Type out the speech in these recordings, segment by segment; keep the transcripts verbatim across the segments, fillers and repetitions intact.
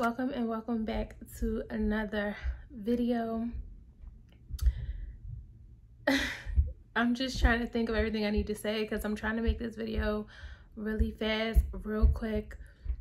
welcome and welcome back to another video. I'm just trying to think of everything I need to say because I'm trying to make this video really fast, real quick,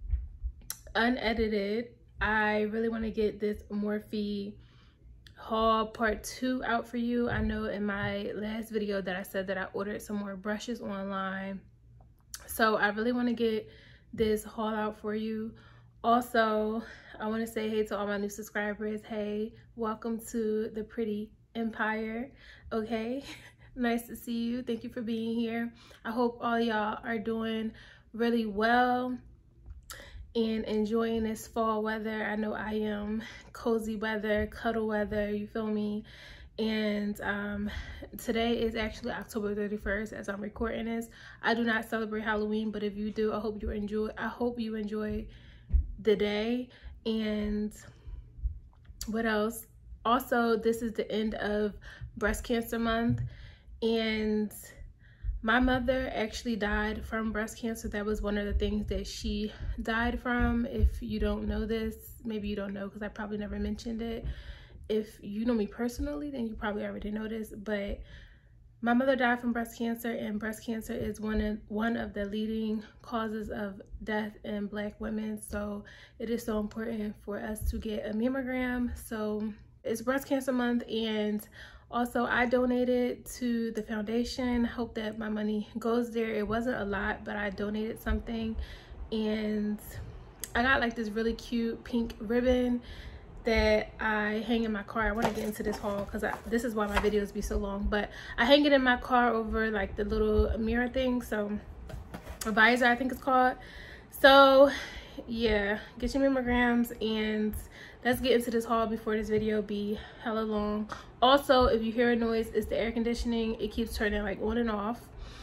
unedited. I really want to get this Morphe haul part two out for you. I know in my last video that I said that I ordered some more brushes online, so I really want to get this haul out for you. Also, I want to say hey to all my new subscribers. Hey, welcome to the Pretty Empire. Okay, nice to see you. Thank you for being here. I hope all y'all are doing really well and enjoying this fall weather. I know I am. Cozy weather, cuddle weather, you feel me? And um today is actually October thirty-first as I'm recording this. I do not celebrate Halloween, but if you do, I hope you enjoy I hope you enjoy the day. And what else? Also, this is the end of breast cancer month, and my mother actually died from breast cancer. That was one of the things that she died from. If you don't know this, maybe you don't know because I probably never mentioned it. If you know me personally, then you probably already know this, but my mother died from breast cancer, and breast cancer is one of one of the leading causes of death in Black women. So it is so important for us to get a mammogram. So it's breast cancer month, and also I donated to the foundation. Hope that my money goes there. It wasn't a lot, but I donated something, and I got like this really cute pink ribbon that I hang in my car. I want to get into this haul because this is why my videos be so long, but I hang it in my car over like the little mirror thing, so a visor I think it's called. So yeah, get your mammograms and let's get into this haul before this video be hella long. Also, if you hear a noise, it's the air conditioning. It keeps turning like on and off.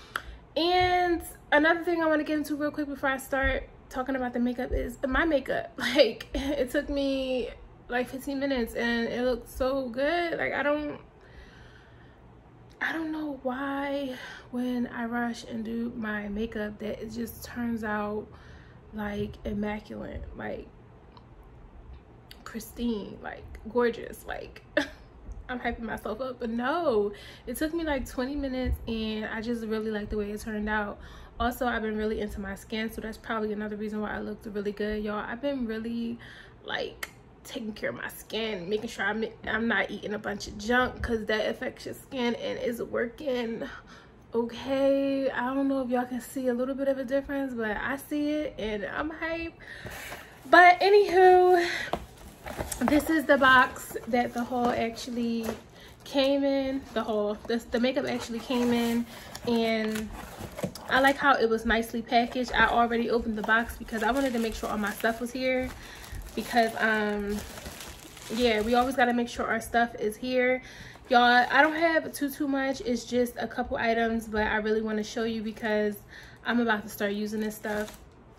And another thing I want to get into real quick before I start talking about the makeup is my makeup. Like, it took me like fifteen minutes and it looked so good. Like, I don't I don't know why when I rush and do my makeup that it just turns out like immaculate, like pristine, like gorgeous. Like I'm hyping myself up, but no, it took me like twenty minutes and I just really like the way it turned out. Also, I've been really into my skin, so that's probably another reason why I looked really good, y'all. I've been really like taking care of my skin, making sure I'm, I'm not eating a bunch of junk because that affects your skin and is working. Okay, I don't know if y'all can see a little bit of a difference, but I see it and I'm hyped. But anywho, this is the box that the haul actually came in. The haul, the, the makeup actually came in, and I like how it was nicely packaged. I already opened the box because I wanted to make sure all my stuff was here. Because um yeah, we always got to make sure our stuff is here, y'all. I don't have too too much. It's just a couple items, but I really want to show you because I'm about to start using this stuff.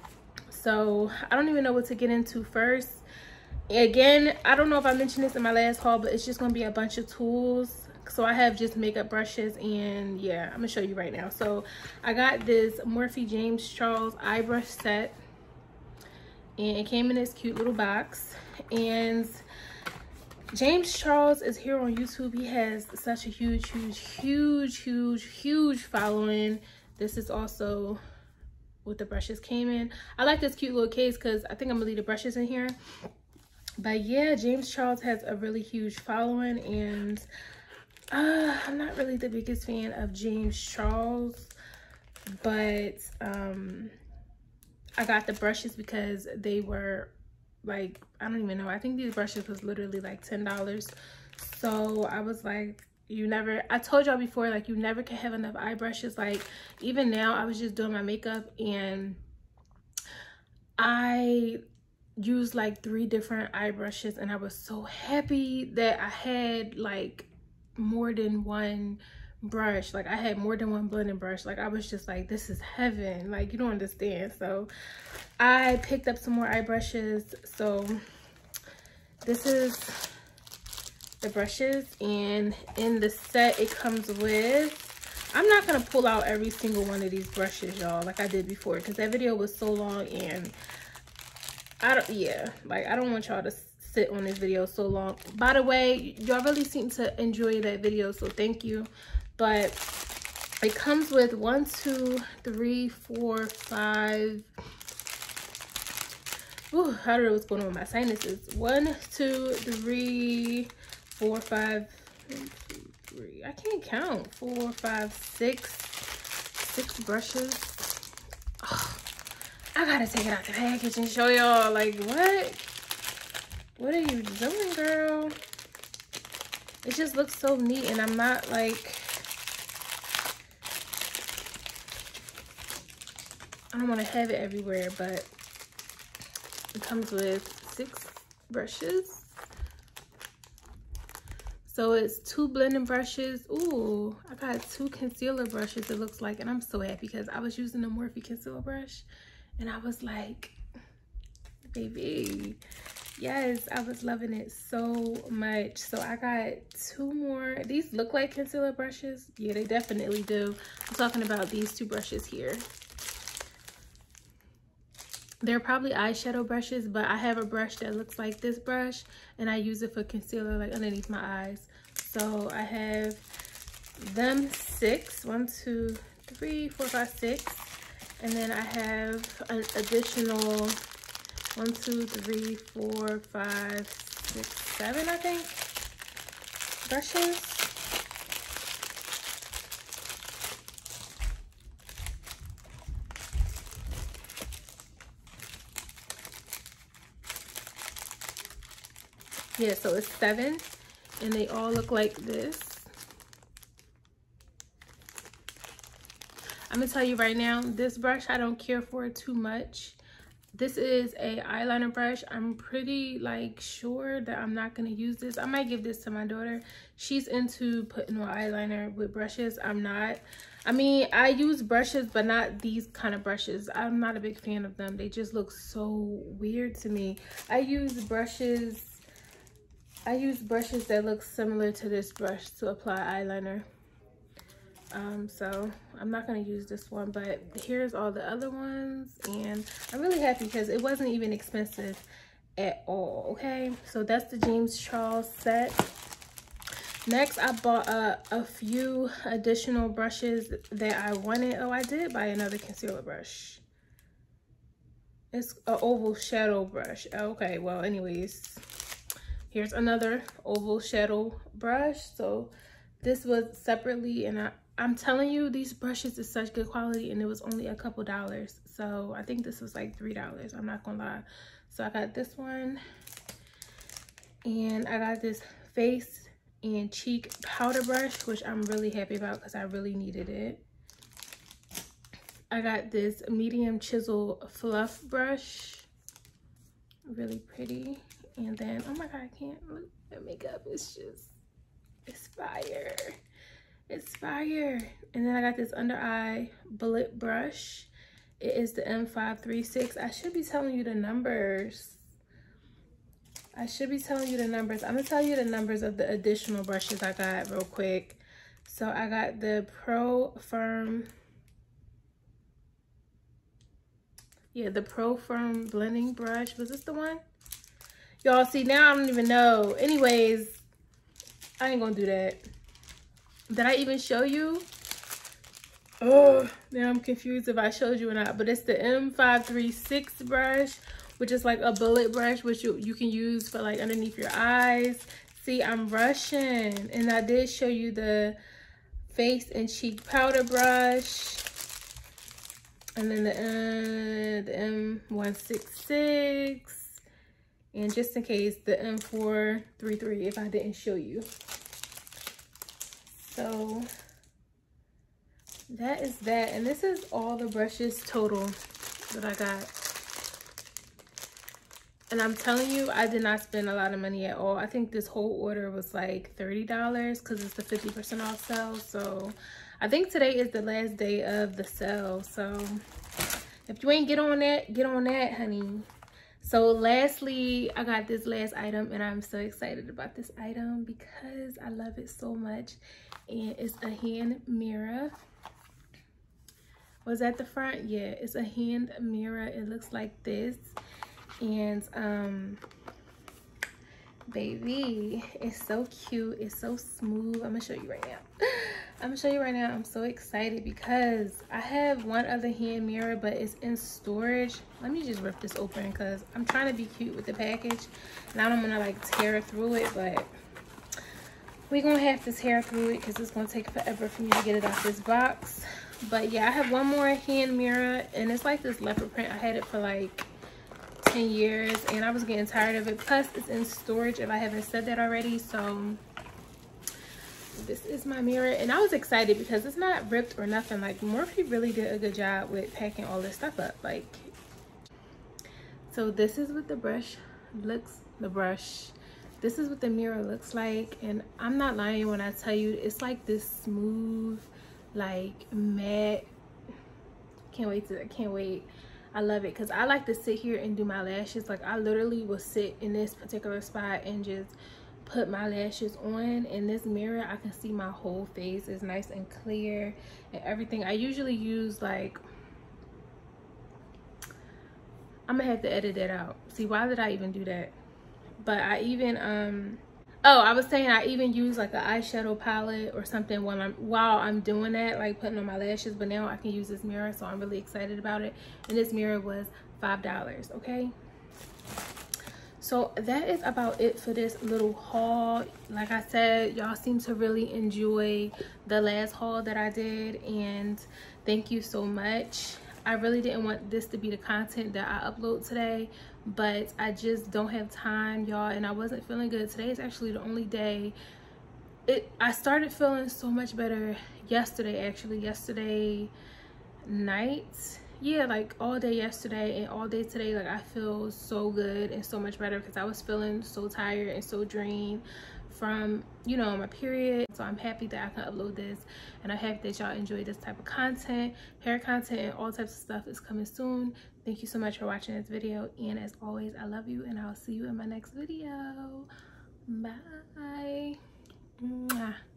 So I don't even know what to get into first. Again, I don't know if I mentioned this in my last haul, but it's just gonna be a bunch of tools. So I have just makeup brushes, and yeah, I'm gonna show you right now. So I got this Morphe James Charles eye brush set, and it came in this cute little box. And James Charles is here on YouTube. He has such a huge huge huge huge huge following. This is also what the brushes came in. I like this cute little case because I think I'm gonna leave the brushes in here. But yeah, James Charles has a really huge following, and uh I'm not really the biggest fan of James Charles, but um I got the brushes because they were like, I don't even know, I think these brushes was literally like ten dollars. So I was like, you never, I told y'all before, like you never can have enough eye brushes. Like even now, I was just doing my makeup and I used like three different eye brushes, and I was so happy that I had like more than one brush. Like I had more than one blending brush. Like I was just like, this is heaven. Like, you don't understand. So I picked up some more eye brushes. So this is the brushes, and in the set it comes with, I'm not gonna pull out every single one of these brushes, y'all, like I did before, because that video was so long and I don't, yeah, like I don't want y'all to sit on this video so long. By the way, y'all really seem to enjoy that video, so thank you. But it comes with one, two, three, four, five. Ooh, I don't know what's going on with my sinuses. One, two, three, four, five, one, two, three. I can't count. Four, five, six, six brushes. Oh, I gotta take it out the package and show y'all. Like, what? What are you doing, girl? It just looks so neat, and I'm not like, I don't want to have it everywhere, but it comes with six brushes. So it's two blending brushes. Ooh, I got two concealer brushes, it looks like, and I'm so happy because I was using the Morphe concealer brush and I was like, baby, yes, I was loving it so much. So I got two more. These look like concealer brushes. Yeah, they definitely do. I'm talking about these two brushes here. They're probably eyeshadow brushes, but I have a brush that looks like this brush and I use it for concealer, like underneath my eyes. So I have them six, one, two, three, four, five, six. And then I have an additional one, two, three, four, five, six, seven, I think, brushes. Yeah, so it's seven, and they all look like this. I'm gonna tell you right now, this brush I don't care for too much. This is a eyeliner brush. I'm pretty like sure that I'm not gonna use this. I might give this to my daughter. She's into putting on eyeliner with brushes. I'm not. I mean, I use brushes, but not these kind of brushes. I'm not a big fan of them. They just look so weird to me. I use brushes I use brushes that look similar to this brush to apply eyeliner. Um, so I'm not going to use this one, but here's all the other ones. And I'm really happy because it wasn't even expensive at all, okay? So that's the James Charles set. Next, I bought a, a few additional brushes that I wanted. Oh, I did buy another concealer brush. It's an oval shadow brush. Okay, well, anyways. Here's another oval shadow brush. So this was separately, and I, I'm telling you, these brushes is such good quality, and it was only a couple dollars. So I think this was like three dollars. I'm not gonna lie. So I got this one, and I got this face and cheek powder brush, which I'm really happy about because I really needed it. I got this medium chisel fluff brush, really pretty. And then, oh my God, I can't look at makeup. It's just, it's fire. It's fire. And then I got this under eye bullet brush. It is the M five three six. I should be telling you the numbers. I should be telling you the numbers. I'm gonna tell you the numbers of the additional brushes I got real quick. So I got the Pro Firm. Yeah, the Pro Firm blending brush. Was this the one? Y'all see, now I don't even know. Anyways, I ain't gonna do that. Did I even show you? Oh, now I'm confused if I showed you or not. But it's the M five three six brush, which is like a bullet brush, which you, you can use for like underneath your eyes. See, I'm rushing. And I did show you the face and cheek powder brush. And then the, uh, the M one sixty-six. And just in case, the M four thirty-three if I didn't show you. So that is that. And this is all the brushes total that I got. And I'm telling you, I did not spend a lot of money at all. I think this whole order was like thirty dollars because it's the fifty percent off sale. So I think today is the last day of the sale. So if you ain't get on that, get on that, honey. So lastly, I got this last item, and I'm so excited about this item because I love it so much. And it's a hand mirror. Was that the front? Yeah, it's a hand mirror. It looks like this. And um baby, it's so cute, it's so smooth. I'm gonna show you right now. I'm gonna show you right now. I'm so excited because I have one other hand mirror, but it's in storage. Let me just rip this open because I'm trying to be cute with the package and I don't want to like tear through it, but we're gonna have to tear through it because it's gonna take forever for me to get it out this box. But yeah, I have one more hand mirror and it's like this leopard print. I had it for like ten years and I was getting tired of it, plus it's in storage if I haven't said that already. So this is my mirror and I was excited because it's not ripped or nothing. Like Morphe really did a good job with packing all this stuff up. Like, so this is what the brush looks the brush this is what the mirror looks like, and I'm not lying when I tell you it's like this smooth, like matte. Can't wait to I can't wait I love it because I like to sit here and do my lashes. Like I literally will sit in this particular spot and just put my lashes on. In this mirror I can see my whole face. It's nice and clear and everything. I usually use like, I'm gonna have to edit that out. See, why did I even do that? But I even um oh, I was saying I even use like an eyeshadow palette or something while I'm while I'm doing that, like putting on my lashes. But now I can use this mirror, so I'm really excited about it. And this mirror was five dollars, okay? So that is about it for this little haul. Like I said, y'all seem to really enjoy the last haul that I did, and thank you so much. I really didn't want this to be the content that I upload today, but I just don't have time, y'all, and I wasn't feeling good. Today is actually the only day. It I started feeling so much better yesterday, actually yesterday night. Yeah, like all day yesterday and all day today. Like I feel so good and so much better because I was feeling so tired and so drained from, you know, my period. So I'm happy that I can upload this, and I'm happy that y'all enjoy this type of content. Hair content and all types of stuff is coming soon. Thank you so much for watching this video, and as always, I love you, and I'll see you in my next video. Bye. Mwah.